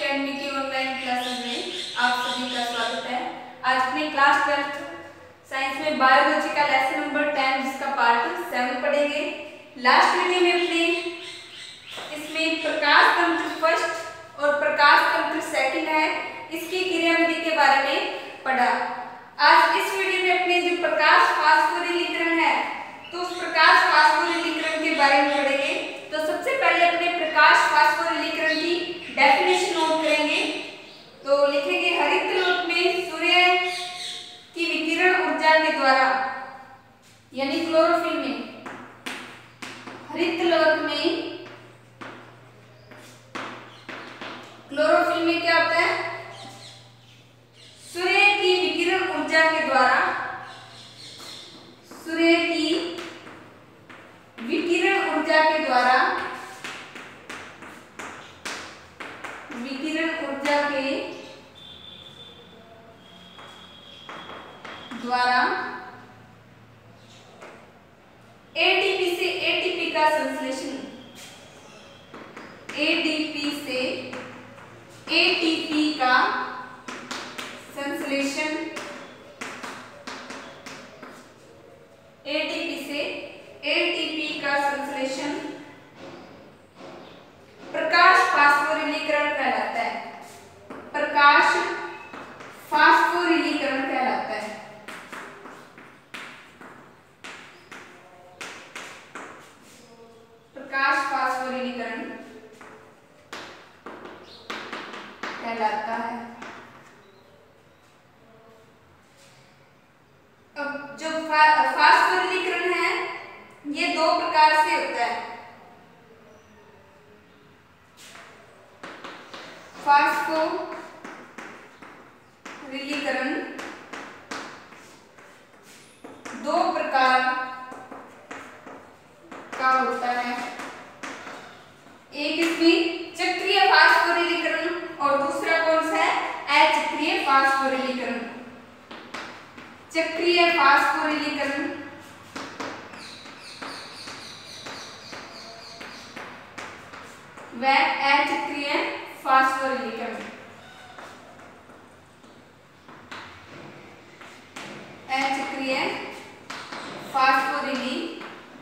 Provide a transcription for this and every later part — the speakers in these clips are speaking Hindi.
एकेडमी की ऑनलाइन क्लासेस में आप सभी का स्वागत है। आज अपने क्लास 12th साइंस में बायोलॉजी का लेसन नंबर 10 जिसका पार्ट 7 पढ़ेंगे। लास्ट वीडियो में अपने इसमें प्रकाश तंत्र फर्स्ट और प्रकाश तंत्र सेकंड है, इसकी क्रियाविधि के बारे में पढ़ा। आज इस वीडियो में अपने जो प्रकाश फास्फोरिलीकरण है तो उस प्रकाश फास्फोरिलीकरण के बारे में पढ़ेंगे। तो सबसे पहले अपने प्रकाश फास्फोरिलीकरण की डेफिनेशन नोट करेंगे। तो लिखेंगे हरित लोक में सूर्य की विकिरण ऊर्जा के द्वारा यानी क्लोरोफिल में, हरित लोक में क्लोरोफिल में क्या होता है, सूर्य की विकिरण ऊर्जा के द्वारा, सूर्य की विकिरण ऊर्जा के द्वारा, विकिरण ऊर्जा के द्वारा एटीपी से एटीपी का संश्लेषण, एडीपी से एटीपी का संश्लेषण, एटीपी से एटीपी का संश्लेषण प्रकाश फास्फोरिलीकरण कहलाता है। प्रकाश फास्फोरिलीकरण कहलाता है। प्रकाश फास्फोरिलीकरण कहलाता है। अब जो फास्फोरिलीकरण है ये दो प्रकार से होता है। फास्फोरिलीकरण दो प्रकार का होता है। एक इसमें चक्रीय फास्फोरिलीकरण और दूसरा कौन सा है, अचक्रीय फास्फोरिलीकरण। चक्रीय फास्फोरिलीकरण व अचक्रीय फास्फोरिलीकरण। अचक्रीय फास्फोरिलीकरण।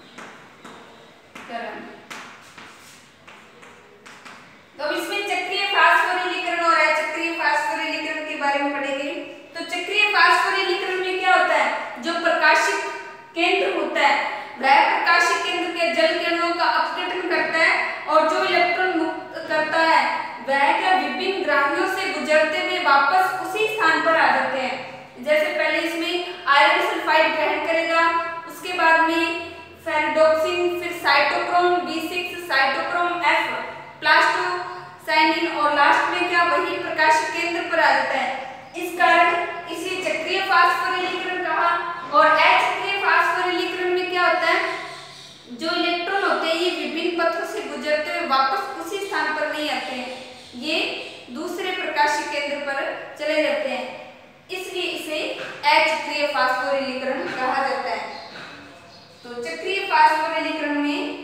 तो इसमें चक्रीय फास्फोरिलीकरण और अचक्रीय फास्फोरिलीकरण के बारे में पढ़ेंगे। तो चक्रीय फास्फोरिलीकरण में क्या होता है, जो प्रकाशिक केंद्र होता है वह प्रकाशिक केंद्र के जल किरणों का अपघटन करता है और जो इलेक्ट्रॉन मुक्त करता है वह क्या विभिन्न ग्राहियों से गुजरते हुए वापस उसी स्थान पर आ जाते हैं। जैसे पहले इसमें आयरन सल्फाइड ग्रहण करेगा, उसके बाद में फेरिडोक्सिन, फिर cytochrome B6, cytochrome F, plastocyanin और लास्ट में क्या वही प्रकाशिक केंद्र पर आ जाता है। इस कारण इसे चक्रीय फास्फोरिलीकरण कहा। और अचक्रीय फास्फोरिलीकरण में क्या होता है, जो इलेक्ट्रॉन होते हैं ये विभिन्न पथों से गुजरते हुए वापस उसी स्थान पर नहीं आते हैं, ये दूसरे प्रकाशिक केंद्र पर चले जाते हैं, इसलिए इसे अचक्रीय फास्फोरिलीकरण कहा जाता है। तो चक्रीय फास्फोरिलीकरण में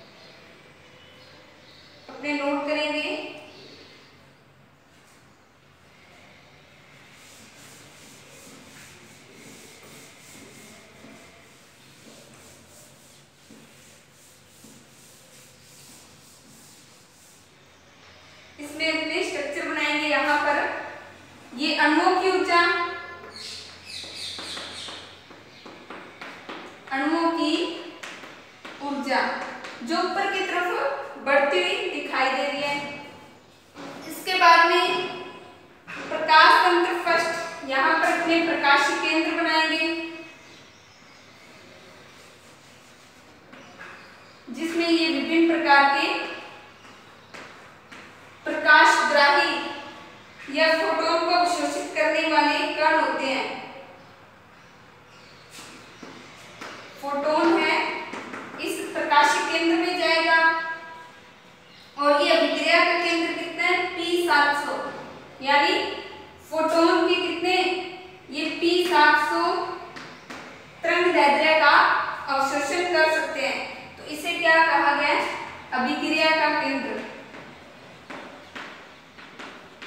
अपने नोट करेंगे इसमें अपने स्ट्रक्चर बनाएंगे। यहाँ पर ये अणुओं की ऊर्जा, अणुओं की ऊर्जा जो ऊपर की तरफ बढ़ती हुई दिखाई दे रही है। इसके बाद में प्रकाश तंत्र फर्स्ट, यहाँ पर अपने प्रकाशिक केंद्र बनाएंगे जिसमें ये विभिन्न प्रकार के प्रकाशग्राही या फोटोन को अवशोषित करने वाले कण होते हैं। फोटोन है इस प्रकाशिक केंद्र में जाएगा और ये अभिक्रिया का केंद्र कितना है, P700, यानी फोटोन के कितने, ये P700 तरंगदैर्ध्य का अवशोषण कर सकते हैं। तो इसे क्या कहा गया है, अभिक्रिया का केंद्र।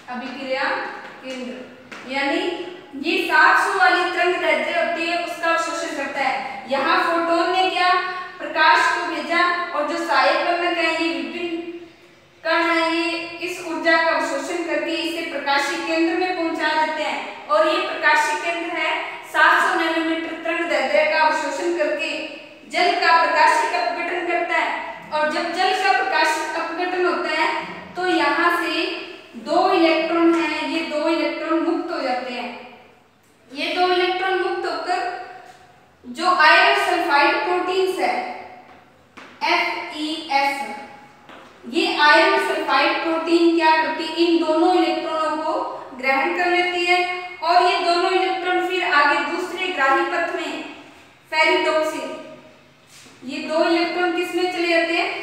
अभिक्रिया केंद्र, यानी ये 700 वाली तरंगदैर्ध्य होती है उसका अवशोषण करता है। यहाँ फोटोन ने क्या प्रकाश को भेजा और जो सहायक वर्णक है ये विभिन्न कण है, ये इस ऊर्जा का अवशोषण करके इसे प्रकाशीय केंद्र में पहुंचा देते हैं और ये प्रकाशीय केंद्र है 700 नैनोमीटर तरंगदैर्ध्य का अवशोषण करके जल का प्रकाशिक अपघटन करता है। और जब जल का प्रकाशिक अपघटन होता है तो यहाँ से 2 इलेक्ट्रॉन हैं, ये 2 इलेक्ट्रॉन मुक्त हो जाते हैं। ये 2 इलेक्ट्रॉन मुक्त होकर जो आयरन सल्फाइड प्रोटीन्स है FeS, ये आयरन सल्फाइड प्रोटीन क्या करती है, इन दोनों इलेक्ट्रॉनों को ग्रहण कर लेती है और ये दोनों इलेक्ट्रॉन फिर आगे दूसरे ग्राही पथ में फेरिडोक्सिन, ये 2 इलेक्ट्रॉन किस में चले जाते हैं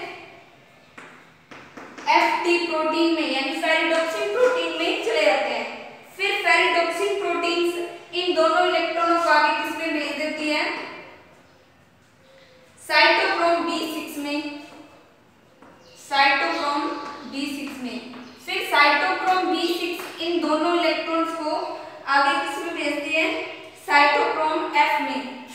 Ft प्रोटीन में, यानी फेरिडोक्सिन प्रोटीन में चले जाते हैं। फिर फेरिडोक्सिन प्रोटीन्स इन दोनों इलेक्ट्रॉनों को आगे किस में भेज देती है साइटोक्रोम B6 में, साइटोक्रोम B6 में। फिर साइटोक्रोम B6 इन दोनों इलेक्ट्रॉन्स को आगे किस में भेजती है साइटोक्रोम F में,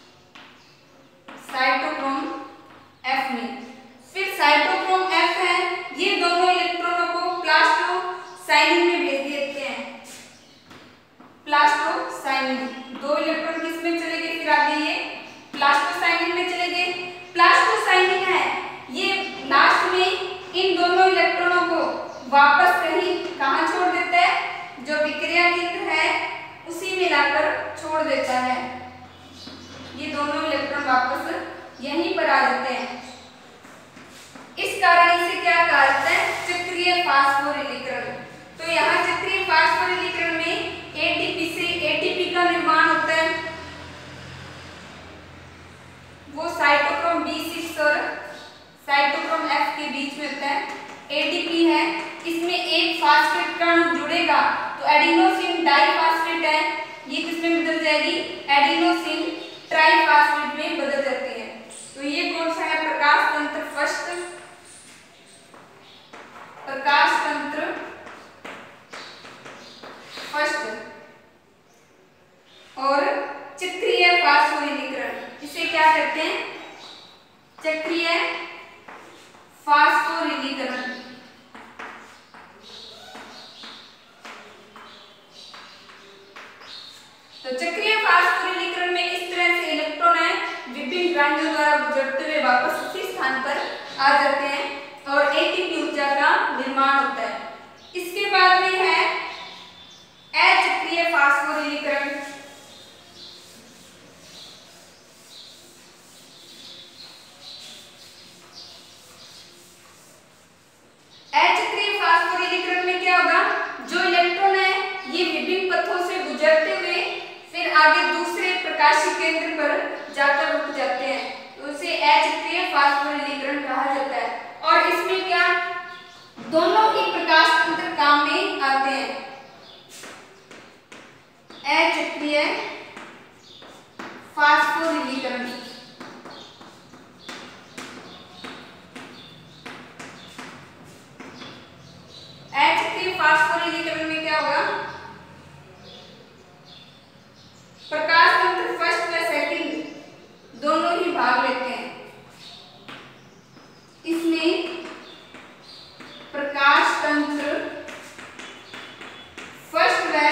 साइटोक्रोम F में। फिर साइटोक्रोम F है, ये दोनों इलेक्ट्रॉनों को प्लास्टोसाइनिन में भेज देते हैं, प्लास्टोसाइनिन। 2 इलेक्ट्रॉन किस में चले गए, फिर आगे ये प्लास्टोसाइनिन में चले गए। प्लास्टोसाइनिन है, ये लास्ट में इन दोनों इलेक्ट्रॉनों को वापस कहीं कहाँ छोड़ देता है, जो विक्रिया केंद्र है उसी में लाकर छोड़ देता है। ये दोनों इलेक्ट्रॉन वापस यहीं पर आ जाते हैं। इस कारण इसे क्या कहा जाता है चक्रीय फास्फोरिलीकरण। तो यहाँ चक्रीय फास्फोरिलीकरण में एटीपी से एटीपी का निर्माण होता है, वो साइटोक्रोम B6 और साइटोक्रोम F के बीच में होता है। एटीपी है, इसमें एक फास्फेट कण जुड़ेगा तो एडिनोसिन डाइफास्फेट है, ये किसमें बदल जाएगी एडिनोसिन ट्राइफास्फेट में बदल जाती है। तो ये कौन सा है प्रकाश तंत्र फर्स्ट, प्रकाश तंत्र फर्स्ट। और चक्रीय फास्फोरिलीकरण, इसे क्या कहते हैं चक्रीय फास्फोरिलीकरण। तो चक्रीय फास्फोरिलीकरण में इस तरह से इलेक्ट्रॉन है विभिन्न ग्राहियों द्वारा गुजरते हुए वापस उसी स्थान पर आ जाते हैं और एटीपी ऊर्जा का निर्माण होता है। इसके बाद में है अचक्रीय फास्फोरिलीकरण। अचक्रीय फास्फोरिलीकरण में क्या होगा, जो इलेक्ट्रॉन है ये विभिन्न पथों से गुजरते हुए फिर आगे दूसरे प्रकाशीय केंद्र पर जाकर रुक जाते हैं, तो उसे अचक्रीय फास्फोरिलीकरण कहा जाता है। और इसमें क्या दोनों ही प्रकाश तंत्र काम में आते हैं। अचक्रीय फास्फोरिलीकरण, अचक्रीय फास्फोरिलीकरण में क्या होगा प्रकाश तंत्र फर्स्ट व सेकंड दोनों ही भाग लेते हैं। इसमें प्रकाश तंत्र फर्स्ट व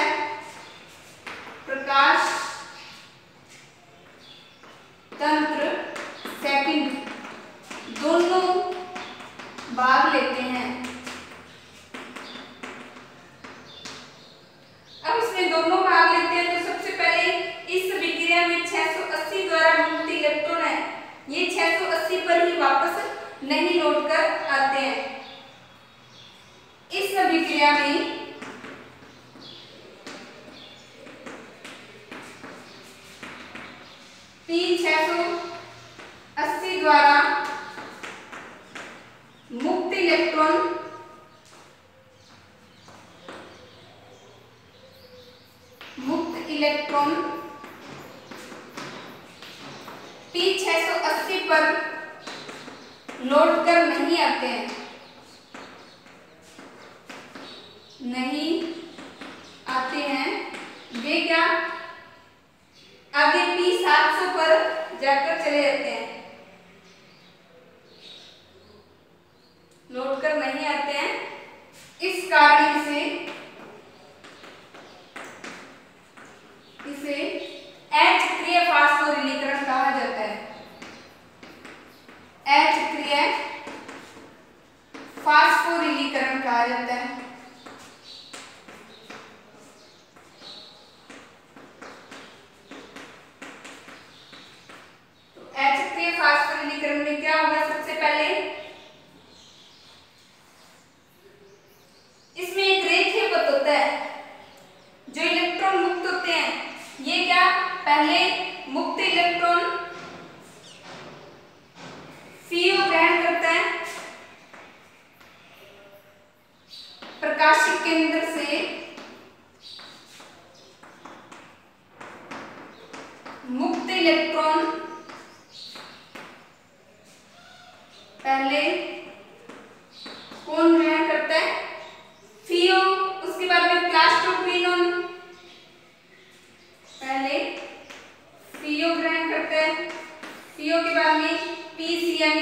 प्रकाश तंत्र सेकंड दोनों भाग लेते हैं। अब इसमें दोनों भाग लेते हैं तो सबसे पहले इस विक्रिया में 680 द्वारा मुक्त इलेक्ट्रॉन है, ये 680 पर ही वापस नहीं लौट कर आते हैं। इस विक्रिया में P680 द्वारा मुक्त इलेक्ट्रॉन P680 पर लौट कर नहीं आते हैं। नहीं आते हैं वे क्या आगे P700 पर जाकर चले जाते हैं, लौट कर नहीं आते हैं। इस कारण इसे अचक्रीय फास्फोरिलीकरण कहा जाता है। अचक्रीय फास्फोरिलीकरण कहा जाता है। तो अचक्रीय फास्फोरिलीकरण में क्या होगा, सबसे पहले इसमें एक रेखीय पथ होता है, जो इलेक्ट्रॉन मुक्त होते हैं ये क्या पहले मुक्त इलेक्ट्रॉन CO ग्रहण करता है प्रकाशिक केंद्र से, मुक्त इलेक्ट्रॉन पहले कौन ग्रहण करता है, CO, उसके बाद में प्लास्टोक्विनोन, पहले CO ग्रहण करता है, CO के बाद में PC यानी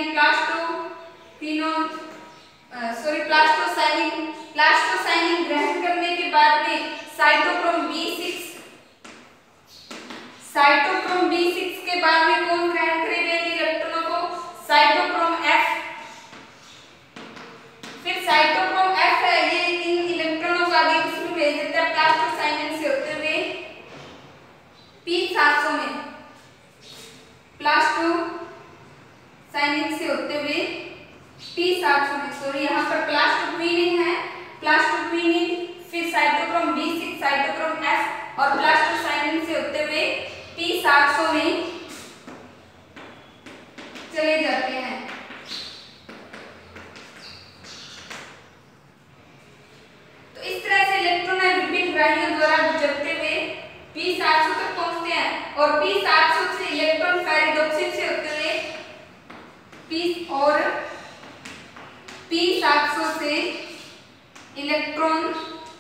प्लास्टोसाइनिन ग्रहण करने के बाद में साइटोक्रोम B6 के बाद में कौन ग्रहण करेगा इन इलेक्ट्रॉनों को, साइटोक्रोम F। फिर साइटोक्रोम F है ये इन इलेक्ट्रॉनों को आगे किसमें भेज देता है, प्लास्टोसाइनिन से होते हुए P700 में, प्लास्टोसाइनिन से होते हुए P700 में, सॉरी यहाँ पर प्लास्टोक्विनिन है, प्लास्टोक्विनिन फिर साइटोक्रोम B6, साइटोक्रोम F और प्लास्टोसाइनिन से होते हुए P700 में चले जाते हैं। तो इस तरह से इलेक्ट्रॉन विभिन्न ग्राहियों द्वारा गुजरते हुए P700 तक पहुंचते हैं और P700 से इलेक्ट्रॉन फेरिडोक्सिन से होते हुए P700 से इलेक्ट्रॉन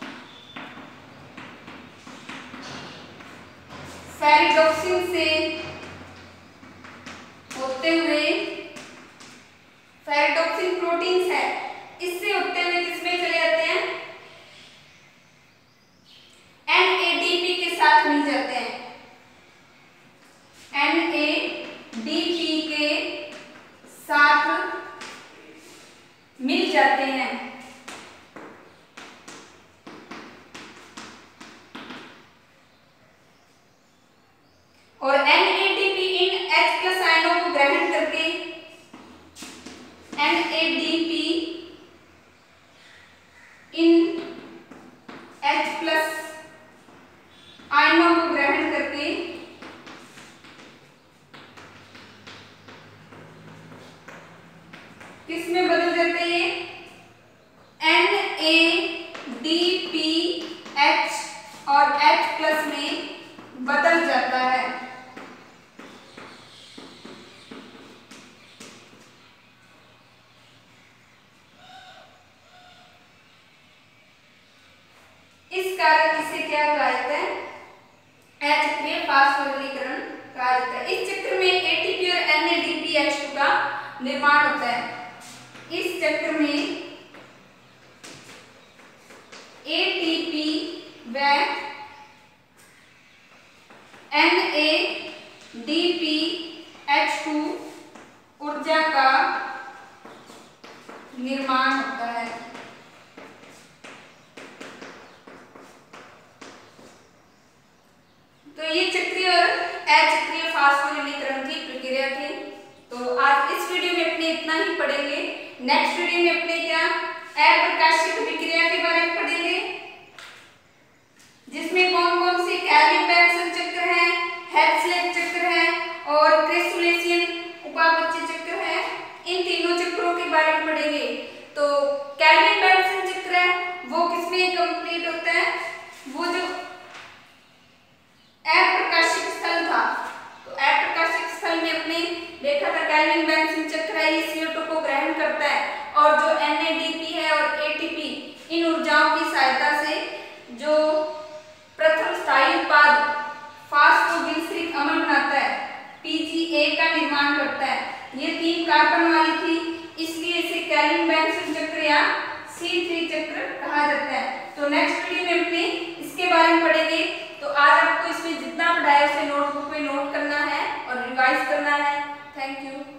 फेरिडोक्सिन से होते हुए, फेरिडोक्सिन प्रोटीन्स है, इससे होते हुए किसमें चले जाते हैं, NADP के साथ मिल जाते हैं, NADP के साथ मिल जाते हैं। और NADP इन H+ आयनों को ग्रहण करके, NADP इन H+ आयनों को ग्रहण करके किसमें बदल जाता है, ये NADPH और H+ में बदल जाता है। इस कारण इसे क्या कहा जाता है, अचक्रीय फास्फोरिलीकरण कहा जाता है। इस चक्र में ATP और NADPH2 का निर्माण होता है। इस चक्र में ATP व NADPH2 ऊर्जा का निर्माण होता है। तो ये चक्रीय और अचक्रीय फास्फोरिलीकरण की प्रक्रिया थी। तो आज इस वीडियो में अपने इतना ही पढ़ेंगे। नेक्स्ट वीडियो में अपने क्या अप्रकाशिक विक्रिया के बारे में पढ़ेंगे, जिसमें कौन कौन से कैल्विन-बेंसन चक्र है, हेल्सलेट चक्र है और क्रेसुलेशियन उपापचय चक्र है। इन तीनों चक्रों के बारे में पढ़ेंगे। तो कैल्विन-बेंसन चक्र है वो किसमें कंप्लीट होता है, वो जो अप्रकाशिक स्थल था, तो अप्रकाशिक स्थल में अपने देखा था कैल्विन-बेंसन चक्र है, ये CO2 को ग्रहण करता है और जो NADP है और ATP इन ऊर्जाओं की सहायता कार्बन वाली थी, इसलिए इसे कैल्विन बेंसन चक्र या C3 चक्र कहा जाता है। तो नेक्स्ट वीडियो में अपने इसके बारे में पढ़ेंगे। तो आज आपको इसमें जितना पढ़ाया उसे नोटबुक में नोट करना है और रिवाइज करना है। Thank you.